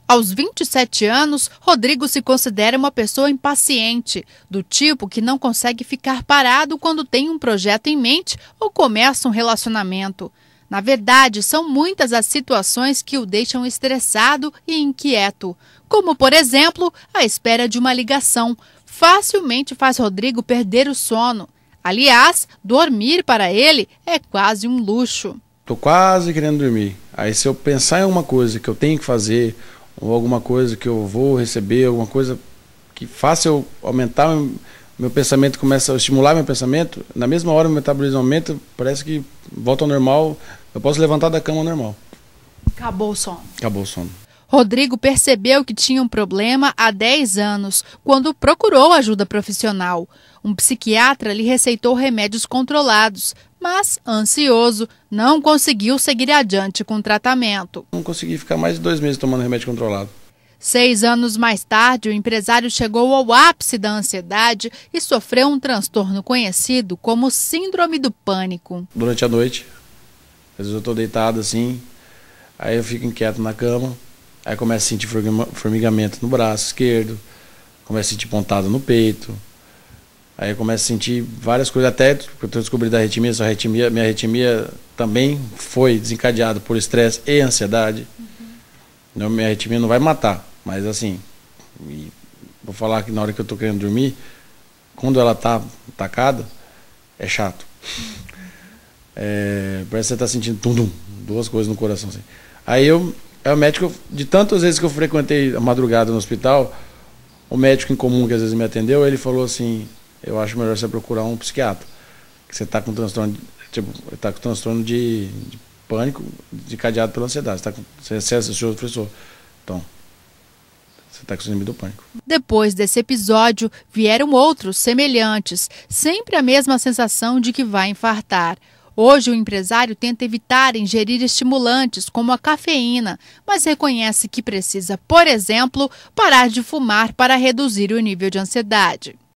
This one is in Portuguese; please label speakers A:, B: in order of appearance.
A: Aos 27 anos, Rodrigo se considera uma pessoa impaciente, do tipo que não consegue ficar parado quando tem um projeto em mente ou começa um relacionamento. Na verdade, são muitas as situações que o deixam estressado e inquieto, como, por exemplo, a espera de uma ligação. Facilmente faz Rodrigo perder o sono. Aliás, dormir para ele é quase um luxo.
B: Estou quase querendo dormir. Aí se eu pensar em alguma coisa que eu tenho que fazer, ou alguma coisa que eu vou receber, alguma coisa que faça eu aumentar meu pensamento, começa a estimular meu pensamento, na mesma hora o metabolismo aumenta, parece que volta ao normal, eu posso levantar da cama ao normal.
A: Acabou o sono.
B: Acabou o sono.
A: Rodrigo percebeu que tinha um problema há 10 anos, quando procurou ajuda profissional. Um psiquiatra lhe receitou remédios controlados, mas, ansioso, não conseguiu seguir adiante com o tratamento.
B: Não consegui ficar mais de 2 meses tomando remédio controlado.
A: 6 anos mais tarde, o empresário chegou ao ápice da ansiedade e sofreu um transtorno conhecido como síndrome do pânico.
B: Durante a noite, às vezes eu estou deitado assim, aí eu fico inquieto na cama, aí começo a sentir formigamento no braço esquerdo, começo a sentir pontada no peito, aí eu começo a sentir várias coisas, até que eu descobri da arritmia, minha arritmia também foi desencadeada por estresse e ansiedade. Minha arritmia não vai matar, mas assim, vou falar que na hora que eu estou querendo dormir, quando ela está atacada, é chato. Parece que você está sentindo tum-tum, duas coisas no coração. Assim. Aí o médico, de tantas vezes que eu frequentei a madrugada no hospital, o médico em comum que às vezes me atendeu, ele falou assim, eu acho melhor você procurar um psiquiatra, que você está com transtorno, tá com transtorno de pânico desencadeado pela ansiedade. Você é seu professor. Então, você está com síndrome do pânico.
A: Depois desse episódio, vieram outros semelhantes, sempre a mesma sensação de que vai infartar. Hoje, o empresário tenta evitar ingerir estimulantes, como a cafeína, mas reconhece que precisa, por exemplo, parar de fumar para reduzir o nível de ansiedade.